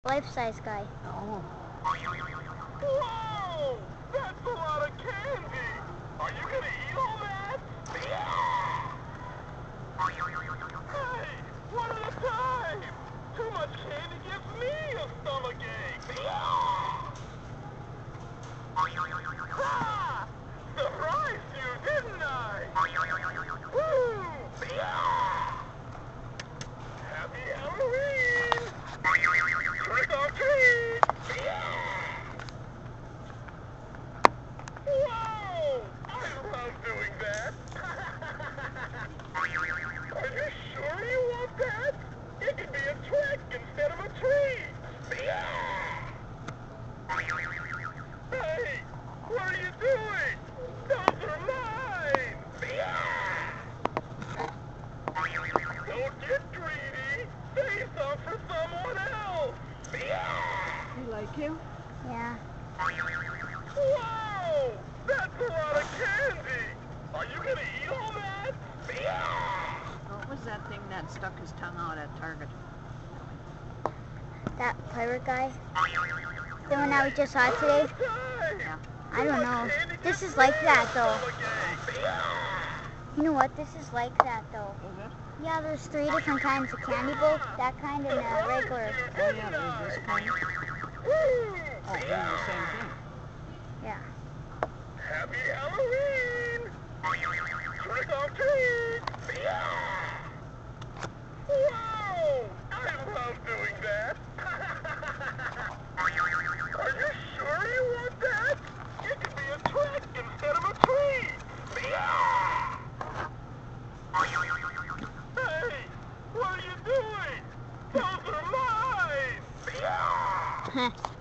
Life-size guy. Oh. Whoa! That's a lot of candy! Are you gonna eat all that? Hey! One at a time! Too much candy gives me a stomachache! Ha! Surprised you, didn't I? Woo! Happy Halloween! Trick or treat! Whoa! I love doing that! Are you sure you want that? It could be a trick instead of a treat! Hey! What are you doing? Those are mine! Don't get greedy! Save some for someone else! You like him? Yeah. Whoa! That's a lot of candy! Are you gonna eat all that? What was that thing that stuck his tongue out at Target? That pirate guy. The one that we just saw today. Yeah. I don't know. This is like that though. You know what? This is like that though. Is it? Yeah, there's 3 different kinds of candy both. That kind and regular. Oh yeah, there's this kind. Oh, they're the same thing. Yeah. Happy Halloween! Trick or treat! Whoa! I love doing that! Are you sure you want that? It could be a trick instead of a treat! Hey! What are you doing? Those are mine!